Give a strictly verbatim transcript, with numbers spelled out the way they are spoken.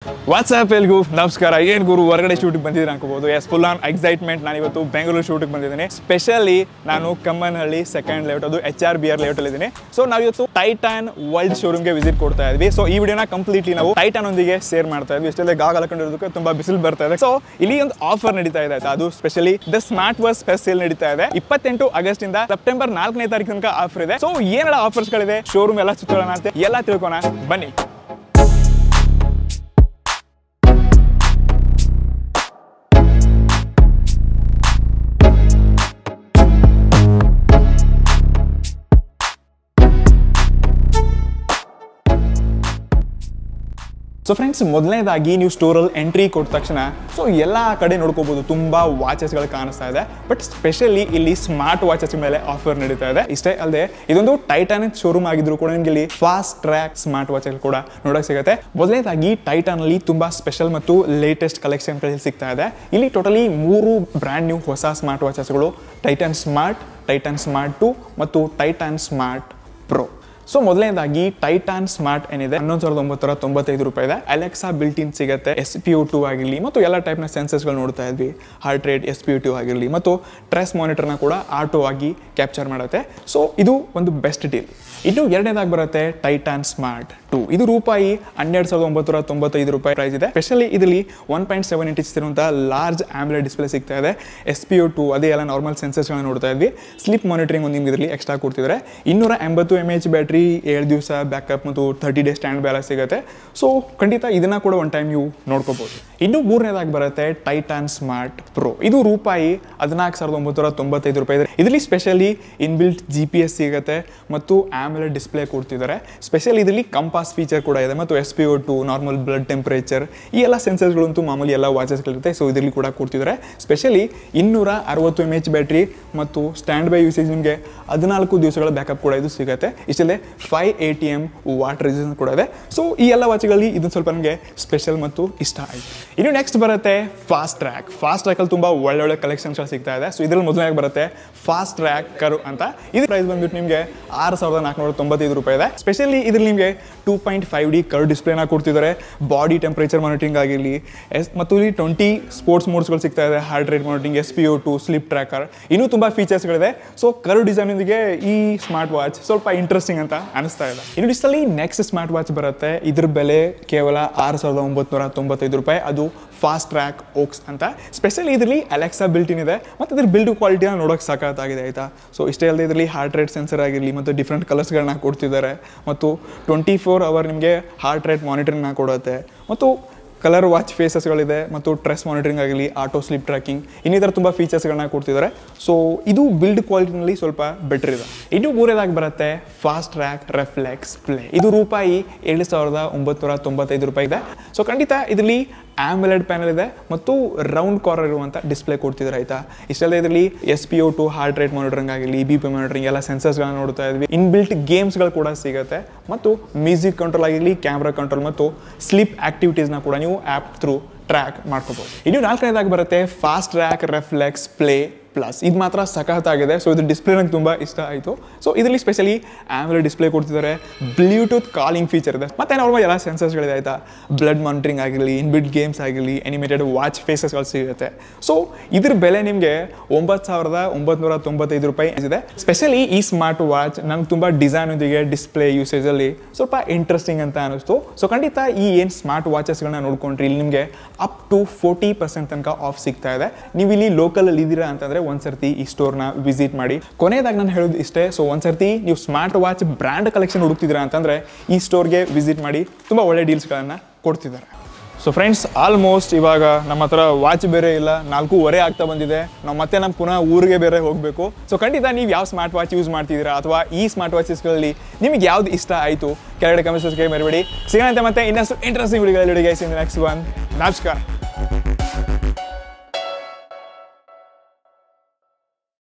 WhatsApp ಎಲ್ಗೂ ನಮಸ್ಕಾರ. ಏನು ಗುರು ಹೊರಗಡೆ ಶೂಟಿಗೆ ಬಂದಿದ್ದೀನಿ ಅನ್ಕೋಬಹುದು. Yes full on excitement. ನಾನು ಇವತ್ತು ಬೆಂಗಳೂರು ಶೂಟಿಗೆ ಬಂದಿದ್ದೀನಿ. ಸ್ಪೆಷಲಿ ನಾನು ಕಮ್ಮನಹಳ್ಳಿ ಸೆಕೆಂಡ್ ಲೇಔಟ್, ಅದು ಎಚ್ ಆರ್ ಬಿ ಆರ್ ಲೇಔಟಲ್ಲಿ ಇದ್ದೀನಿ. ಸೊ ನಾವು ಇವತ್ತು ಟೈಟಾನ್ ವರ್ಲ್ಡ್ ಶೋರೂಮ್ಗೆ ವಿಸಿಟ್ ಕೊಡ್ತಾ ಇದ್ವಿ. ಸೊ ಈ ವಿಡಿಯೋನ ಕಂಪ್ಲೀಟ್ಲಿ ನಾವು ಟೈಟಾನ್ ಒಂದಿಗೆ ಶೇರ್ ಮಾಡ್ತಾ ಇದ್ವಿ. ಇಷ್ಟೆಲ್ಲ ಗಾಗ ಹಾಕೊಂಡಿರೋದಕ್ಕೆ ತುಂಬಾ ಬಿಸಿಲು ಬರ್ತಾ ಇದೆ. ಸೊ ಇಲ್ಲಿ ಒಂದು ಆಫರ್ ನಡೀತಾ ಇದೆ ಆಯ್ತಾ, ಅದು specially the smart wars fest sale ನಡೀತಾ ಇದೆ. ಇಪ್ಪತ್ತೆಂಟು ಆಗಸ್ಟ್ ಇಂದ ಸೆಪ್ಟೆಂಬರ್ ನಾಲ್ಕನೇ ತಾರೀಕು ತನಕ ಆಫರ್ ಇದೆ. ಸೊ ಏನೆಲ್ಲ ಆಫರ್ಸ್ ಗಳಿದೆ, ಶೋರೂಮ್ ಎಲ್ಲ ಸುತ್ತೋಣ ಅಂತ ಎಲ್ಲ ತಿಳ್ಕೋಣ ಬನ್ನಿ. ಸೊ ಫ್ರೆಂಡ್ಸ್, ಮೊದಲನೇದಾಗಿ ನೀವು ಸ್ಟೋರಲ್ಲಿ ಎಂಟ್ರಿ ಕೊಟ್ಟ ತಕ್ಷಣ ಸೊ ಎಲ್ಲ ಕಡೆ ನೋಡ್ಕೋಬಹುದು, ತುಂಬ ವಾಚಸ್ಗಳು ಕಾಣಿಸ್ತಾ ಇದೆ. ಬಟ್ ಸ್ಪೆಷಲಿ ಇಲ್ಲಿ ಸ್ಮಾರ್ಟ್ ವಾಚಸ್ ಮೇಲೆ ಆಫರ್ ನಡೀತಾ ಇದೆ. ಇಷ್ಟೇ ಅಲ್ಲದೆ ಇದೊಂದು ಟೈಟಾನ್ ಶೋರೂಮ್ ಆಗಿದ್ರು ಕೂಡ ನಿಮಗೆ ಇಲ್ಲಿ ಫಾಸ್ಟ್ ಟ್ರ್ಯಾಕ್ ಸ್ಮಾರ್ಟ್ ವಾಚಸ್ ಕೂಡ ನೋಡಕ್ ಸಿಗುತ್ತೆ. ಮೊದಲನೇದಾಗಿ ಟೈಟಾನ್ ಅಲ್ಲಿ ತುಂಬಾ ಸ್ಪೆಷಲ್ ಮತ್ತು ಲೇಟೆಸ್ಟ್ ಕಲೆಕ್ಷನ್ ಸಿಗ್ತಾ ಇದೆ. ಇಲ್ಲಿ ಟೋಟಲಿ ಮೂರು ಬ್ರ್ಯಾಂಡ್ ನ್ಯೂ ಹೊಸ ಸ್ಮಾರ್ಟ್ ವಾಚಸ್ಗಳು, Titan smart, Titan smart two ಮತ್ತು ಟೈಟಾನ್ ಸ್ಮಾರ್ಟ್ ಪ್ರೋ. ಸೊ ಮೊದಲನೇದಾಗಿ ಟೈಟಾನ್ ಸ್ಮಾರ್ಟ್ ಏನಿದೆ ಹನ್ನೊಂದು ಸಾವಿರದ ಒಂಬತ್ತರ ತೊಂಬತ್ತೈದು ರೂಪಾಯಿ ಇದೆ. ಅಲೆಕ್ಸಾ ಬಿಲ್ಟ್ ಇನ್ ಸಿಗುತ್ತೆ. ಎಸ್ ಪಿ ಯು ಟು ಆಗಿರಲಿ ಮತ್ತು ಎಲ್ಲ ಟೈಪ್ನ ಸೆನ್ಸರ್ಸ್ಗಳು ನೋಡ್ತಾ ಇದ್ವಿ. Heart rate, S P O two ಆಗಿರಲಿ ಮತ್ತು ಟ್ರೆಸ್ ಮಾನಿಟರ್ನ ಕೂಡ ಆಟೋ ಆಗಿ ಕ್ಯಾಪ್ಚರ್ ಮಾಡುತ್ತೆ. ಸೊ ಇದು ಒಂದು ಬೆಸ್ಟ್ ಡೀಲ್. ಇನ್ನು ಎರಡನೇದಾಗಿ ಬರುತ್ತೆ ಟೈಟಾನ್ ಸ್ಮಾರ್ಟ್ ಟು. ಇದು ರೂಪಾಯಿ ಹನ್ನೆರಡು ಸಾವಿರದ ಒಂಬತ್ತರ ತೊಂಬತ್ತೈದು ರೂಪಾಯಿ ಪ್ರೈಸ್ ಇದೆ. ಸ್ಪೆಷಲಿ ಇದರಲ್ಲಿ ಒನ್ ಪಾಯಿಂಟ್ ಸೆವೆನ್ ಇಂಚಸ್ ಇರುವಂತಹ ಲಾರ್ಜ್ ಆಮ್ಲೆಡ್ ಡಿಸ್ಪ್ಲೇ ಸಿಗ್ತಾ ಇದೆ. ಎಸ್ ಪಿ ಯು ಟು ಅದೇ ಎಲ್ಲ ನಾರ್ಮಲ್ ಸೆನ್ಸರ್ಸ್ಗಳನ್ನ ನೋಡ್ತಾ ಇದ್ವಿ. ಸ್ಲಿಪ್ ಮಾನಿಟರಿಂಗ್ ಒಂದು ನಿಮ್ಗೆ ಇದರಲ್ಲಿ ಎಕ್ಸ್ಟ್ರಾ ಕೊಡ್ತಿದ್ದಾರೆ. ಇನ್ನೂರ ಎಂಬತ್ತು ಎಮ್ ಎಚ್ ಬ್ಯಾಟ್ರಿ, ಏಳು ದಿವಸ ಬ್ಯಾಕಪ್ ಮತ್ತು ಥರ್ಟಿ ಡೇ ಸ್ಟ್ಯಾಂಡ್ ಬ್ಯಾಲೆನ್ಸ್ ಸಿಗುತ್ತೆ. ಸೊ ಖಂಡಿತ ಇದನ್ನ ಕೂಡ ಒನ್ ಟೈಮ್ ನೀವು ನೋಡ್ಕೋಬಹುದು. ಇನ್ನು ಮೂರನೇದಾಗಿ ಬರುತ್ತೆ ಟೈಟಾನ್ ಸ್ಮಾರ್ಟ್ ಪ್ರೋ. ಇದು ರೂಪಾಯಿ ಹದಿನಾಲ್ಕು ಸಾವಿರದ ಒಂಬತ್ತರ ತೊಂಬತ್ತೈದು ರೂಪಾಯಿ ಇದೆ. ಇದರಲ್ಲಿ specially inbuilt G P S ಸಿಗುತ್ತೆ ಮತ್ತು ಆಮ್ಲೆಡ್ ಡಿಸ್ಪ್ಲೇ ಕೊಡ್ತಿದ್ದಾರೆ. ಸ್ಪೆಷಲ್ ಇದರಲ್ಲಿ ಕಂಪಾಸ್ ಫೀಚರ್ ಕೂಡ ಇದೆ ಮತ್ತು S P O two, normal blood temperature, ಈ ಎಲ್ಲ ಸೆನ್ಸರ್ಸ್ಗಳಂತೂ ಮಾಮೂಲಿ ಎಲ್ಲ ವಾಚಸ್ಗಳಿರುತ್ತೆ. ಸೊ ಇದರಲ್ಲಿ ಕೂಡ ಕೊಡ್ತಿದ್ದಾರೆ. ಸ್ಪೆಷಲಿ ಇನ್ನೂರ ಅರವತ್ತು ಎಮ್ ಎಚ್ ಬ್ಯಾಟ್ರಿ ಮತ್ತು ಸ್ಟ್ಯಾಂಡ್ ಬೈ ಯೂಸೇಜ್ ನಿಮಗೆ ಹದಿನಾಲ್ಕು ದಿವಸಗಳ ಬ್ಯಾಕಪ್ ಕೂಡ ಇದು ಸಿಗುತ್ತೆ. ಇಷ್ಟಲ್ಲೇ five A T M water resistance ಕೂಡ ಇದೆ. ಸೊ ಈ ಎಲ್ಲ ವಾಚ್ಗಳಲ್ಲಿ ಇದೊಂದು ಸ್ವಲ್ಪ ನಮಗೆ ಸ್ಪೆಷಲ್ ಮತ್ತು ಇಷ್ಟ ಆಯಿತು. ಇನ್ನು ನೆಕ್ಸ್ಟ್ ಬರುತ್ತೆ ಫಾಸ್ಟ್ ಟ್ರ್ಯಾಕ್. ಫಾಸ್ಟ್ ಟ್ರ್ಯಾಕಲ್ಲಿ ತುಂಬ ಒಳ್ಳೊಳ್ಳೆ ಕಲೆಕ್ಷನ್ಸ್ಗಳು ಸಿಗ್ತಾ ಇದೆ. ಸೊ ಇದರಲ್ಲಿ ಮೊದಲನೇ ಬರುತ್ತೆ ಫಾಸ್ಟ್ ಟ್ರ್ಯಾಕ್ ಕರು ಅಂತ. ಇದು ಪ್ರೈಸ್ ಬಂದ್ಬಿಟ್ಟು ನಿಮಗೆ ಆರು ಸಾವಿರದ ನಾಲ್ಕುನೂರ ತೊಂಬತ್ತೈದು ರೂಪಾಯಿ ಇದೆ. ಸ್ಪೆಷಲಿ ಇದರಲ್ಲಿ ನಿಮಗೆ ಟೂ ಪಾಯಿಂಟ್ ಫೈವ್ ಡಿ ಕರ್ ಡಿಸ್ಪ್ಲೇನ ಕೊಡ್ತಿದ್ದಾರೆ. ಬಾಡಿ ಟೆಂಪರೇಚರ್ ಮಾನಿಟರಿಂಗ್ ಆಗಿರಲಿ ಎಸ್ ಮತ್ತು ಇಲ್ಲಿ ಟ್ವೆಂಟಿ ಸ್ಪೋರ್ಟ್ಸ್ ಮೋಡ್ಸ್ಗಳು ಸಿಗ್ತಾ ಇದೆ. Heart rate monitoring, S P O two, sleep tracker, ಇನ್ನೂ ತುಂಬ ಫೀಚರ್ಸ್ಗಳಿದೆ. ಸೊ ಕರು ಡಿಸೈನ್ಗೆ ಈ ಸ್ಮಾರ್ಟ್ ವಾಚ್ ಸ್ವಲ್ಪ ಇಂಟ್ರೆಸ್ಟಿಂಗ್ ಅಂತ ಅನಿಸ್ತಾ ಇದೆ. ಇನ್ನು ಇಷ್ಟಲ್ಲಿ ನೆಕ್ಸ್ಟ್ ಸ್ಮಾರ್ಟ್ ವಾಚ್ ಬರುತ್ತೆ. ಇದ್ರ ಬೆಲೆ ಕೇವಲ ಆರು ಸಾವಿರದ ಒಂಬತ್ನೂರ ತೊಂಬತ್ತೈದು ರೂಪಾಯಿ. ಅದು ಫಾಸ್ಟ್ ಟ್ರ್ಯಾಕ್ ಓಕ್ಸ್ ಅಂತ. ಸ್ಪೆಷಲಿ ಇದರಲ್ಲಿ ಅಲೆಕ್ಸಾ ಬಿಲ್ಟ್ ಇನ್ ಇದೆ ಮತ್ತು ಇದ್ರ ಬಿಲ್ಡ್ ಕ್ವಾಲಿಟಿನ ನೋಡೋಕೆ ಸಾಕಾಗಿದೆ ಆಯಿತಾ. ಸೊ ಇಷ್ಟೇ ಅಲ್ಲದೆ ಇದರಲ್ಲಿ ಹಾರ್ಟ್ ರೇಟ್ ಸೆನ್ಸರ್ ಆಗಿರಲಿ ಮತ್ತು ಡಿಫ್ರೆಂಟ್ ಕಲರ್ಸ್ಗಳನ್ನ ಕೊಡ್ತಿದ್ದಾರೆ ಮತ್ತು ಟ್ವೆಂಟಿ ಫೋರ್ ಅವರ್ ನಿಮಗೆ ಹಾರ್ಟ್ ರೇಟ್ ಮಾನಿಟರಿಂಗ್ನ ಕೊಡುತ್ತೆ ಮತ್ತು ಕಲರ್ ವಾಚ್ ಫೇಸಸ್ಗಳಿದೆ ಮತ್ತು ಟ್ರೆಸ್ ಮಾನಿಟರಿಂಗ್ ಆಗಲಿ, ಆಟೋ ಸ್ಲಿಪ್ ಟ್ರ್ಯಾಕಿಂಗ್, ಇನ್ನಿತರ ತುಂಬ ಫೀಚರ್ಸ್ಗಳನ್ನ ಕೊಡ್ತಿದ್ದಾರೆ. ಸೊ ಇದು ಬಿಲ್ಡ್ ಕ್ವಾಲಿಟಿನಲ್ಲಿ ಸ್ವಲ್ಪ ಬೆಟರ್ ಇದೆ. ಇನ್ನು ಮೂರನೇದಾಗಿ ಬರುತ್ತೆ ಫಾಸ್ಟ್ ಟ್ರ್ಯಾಕ್ ರೆಫ್ಲೆಕ್ಸ್ ಪ್ಲೇ. ಇದು ರೂಪಾಯಿ ಏಳು ಸಾವಿರದ ಒಂಬತ್ನೂರ ತೊಂಬತ್ತೈದು ರೂಪಾಯಿ ಇದೆ. ಸೊ ಖಂಡಿತ ಇದರಲ್ಲಿ ಆಮ್ಲೆಡ್ ಪ್ಯಾನಲ್ ಇದೆ ಮತ್ತು ರೌಂಡ್ ಕಾರ್ನರ್ ಇರುವಂಥ ಡಿಸ್ಪ್ಲೇ ಕೊಡ್ತಿದ್ದಾರೆ ಆಯಿತಾ. ಇಷ್ಟಲ್ಲದೆ ಇದರಲ್ಲಿ S P O two, heart rate monitoring ಆಗಲಿ, ಬಿ ಪಿ ಮಾನಿಟರಿಂಗ್ ಎಲ್ಲ ಸೆನ್ಸರ್ಸ್ಗಳನ್ನ ನೋಡ್ತಾ ಇದ್ವಿ. ಇನ್ಬಿಲ್ಟ್ ಗೇಮ್ಸ್ಗಳು ಕೂಡ ಸಿಗುತ್ತೆ ಮತ್ತು ಮ್ಯೂಸಿಕ್ ಕಂಟ್ರೋಲ್ ಆಗಿರಲಿ, ಕ್ಯಾಮ್ರಾ ಕಂಟ್ರೋಲ್ ಮತ್ತು ಸ್ಲಿಪ್ ಆಕ್ಟಿವಿಟೀಸ್ನ ಕೂಡ ನೀವು ಆ್ಯಪ್ ಥ್ರೂ ಟ್ರ್ಯಾಕ್ ಮಾಡ್ಕೋಬಹುದು. ಇನ್ನು ನಾಲ್ಕನೇದಾಗಿ ಬರುತ್ತೆ Fastrack reflex play plus. ಇದು ಮಾತ್ರ ಸಖತ್ತಾಗಿದೆ. ಸೊ ಇದು ಡಿಸ್ಪ್ಲೇ ನಂಗೆ ತುಂಬ ಇಷ್ಟ ಆಯಿತು. ಸೊ ಇದರಲ್ಲಿ ಸ್ಪೆಷಲಿ ಆಮ್ಲೆಡ್ ಡಿಸ್ಪ್ಲೇ ಕೊಡ್ತಿದ್ದಾರೆ, ಬ್ಲೂಟೂತ್ ಕಾಲಿಂಗ್ ಫೀಚರ್ ಇದೆ ಮತ್ತು ನಾರ್ಮಲ್ ಎಲ್ಲ ಸೆನ್ಸರ್ಸ್ಗಳಿದೆ ಆಯಿತಾ. ಬ್ಲಡ್ ಮಾನಿಟರಿಂಗ್ ಆಗಿರಲಿ, ಇನ್ಬಿಲ್ಟ್ ಗೇಮ್ಸ್ ಆಗಿರಲಿ, ಅನಿಮೇಟೆಡ್ ವಾಚ್ ಫೇಸಸ್ಗಳು ಸಿಗುತ್ತೆ. ಸೊ ಇದ್ರ ಬೆಲೆ ನಿಮಗೆ ಒಂಬತ್ತು ಸಾವಿರದ ಒಂಬತ್ನೂರ ತೊಂಬತ್ತೈದು ರೂಪಾಯಿ ಇದೆ. ಸ್ಪೆಷಲಿ ಈ ಸ್ಮಾರ್ಟ್ ವಾಚ್ ನಂಗೆ ತುಂಬ ಡಿಸೈನ್ ಒಂದಿಗೆ ಡಿಸ್ಪ್ಲೇ ಯೂಸೇಜಲ್ಲಿ ಸ್ವಲ್ಪ ಇಂಟ್ರೆಸ್ಟಿಂಗ್ ಅಂತ ಅನಿಸ್ತು. ಸೊ ಖಂಡಿತ ಈ ಏನು ಸ್ಮಾರ್ಟ್ ವಾಚಸ್ಗಳನ್ನ ನೋಡ್ಕೊಂಡ್ರಿ ಇಲ್ಲಿ ನಿಮಗೆ ಅಪ್ ಟು ಫೋರ್ಟಿ ಪರ್ಸೆಂಟ್ ತನಕ ಆಫ್ ಸಿಗ್ತಾ ಇದೆ. ನೀವು ಇಲ್ಲಿ ಲೋಕಲಲ್ಲಿ ಇದ್ದೀರಾ ಅಂತಂದರೆ ಒಂದ್ಸರ್ತಿ ಈ ಸ್ಟೋರ್ನ ವಿಸಿಟ್ ಮಾಡಿ. ಕೊನೆಯದಾಗಿ ನಾನು ಹೇಳೋದು ಇಷ್ಟೇ. ಸೊ ಒಂದ್ಸರ್ತಿ ನೀವು ಸ್ಮಾರ್ಟ್ ವಾಚ್ ಬ್ರ್ಯಾಂಡ್ ಕಲೆಕ್ಷನ್ ಹುಡುಕ್ತಿದ್ದೀರಾ ಅಂತಂದರೆ ಈ ಸ್ಟೋರ್ಗೆ ವಿಸಿಟ್ ಮಾಡಿ, ತುಂಬ ಒಳ್ಳೆ ಡೀಲ್ಸ್ಗಳನ್ನು ಕೊಡ್ತಿದ್ದಾರೆ. ಸೊ ಫ್ರೆಂಡ್ಸ್, ಆಲ್ಮೋಸ್ಟ್ ಇವಾಗ ನಮ್ಮ ಹತ್ರ ವಾಚ್ ಬೇರೆ ಇಲ್ಲ, ನಾಲ್ಕೂವರೆ ಆಗ್ತಾ ಬಂದಿದೆ. ನಾವು ಮತ್ತೆ ನಮ್ಮ ಪುನಃ ಊರಿಗೆ ಬೇರೆ ಹೋಗಬೇಕು. ಸೊ ಖಂಡಿತ ನೀವು ಯಾವ ಸ್ಮಾರ್ಟ್ ವಾಚ್ ಯೂಸ್ ಮಾಡ್ತಿದ್ದೀರಾ ಅಥವಾ ಈ ಸ್ಮಾರ್ಟ್ ವಾಚಸ್ಗಳಲ್ಲಿ ನಿಮಗೆ ಯಾವ್ದು ಇಷ್ಟ ಆಯಿತು ಕೆಳಗಡೆ ಕಮೆಂಟ್ಸ್ಗೆ ಮರಿಬೇಡಿ. ಸಿಗೋಣ ಮತ್ತೆ ಇನ್ನಷ್ಟು ಇಂಟ್ರೆಸ್ಟಿಂಗ್ ವಿಡಿಯೋಗಳಲ್ಲಿ. Next one. ನಮಸ್ಕಾರ.